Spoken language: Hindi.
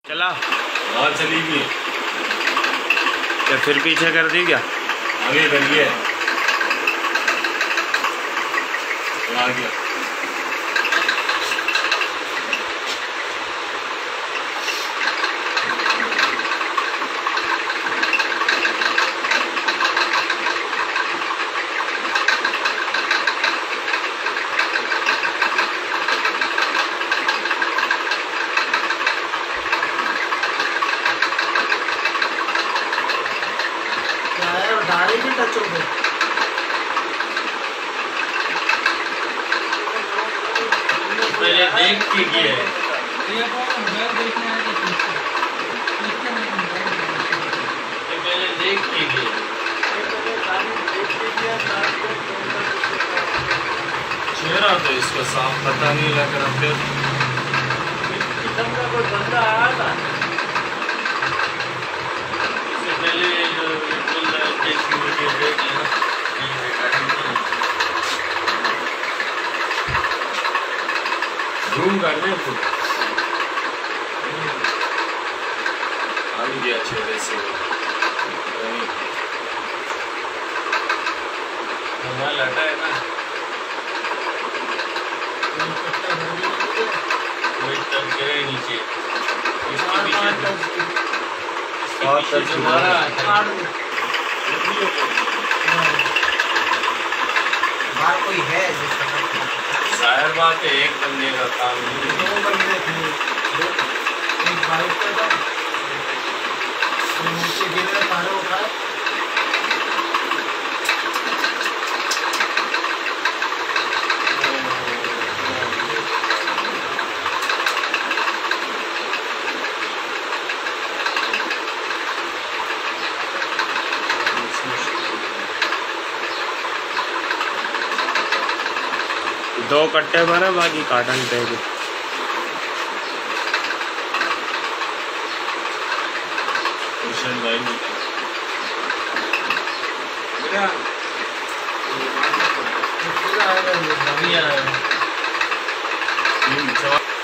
चला और चली गई क्या फिर पीछे कर दी क्या? आगे करिए आ गया। गाड़ी भी टच हो गई। पहले देख के गए पहले देख के गए चेहरा तो इसका साफ पता नहीं लग रहा। फिर का कोई बंदा आया था इससे पहले रूम करने को आ गया चेहरे से लटा है ना कोई तब गिरे नीचे इसके पीछे तुम्हारा बाहर कोई है जाहिर बात है एक बंदे का काम नहीं। दो बंदे थे एक बाइक पे था नीचे गिरे सारे उठाए। दो कट्टे भरे बाकी काटन पे भी भाई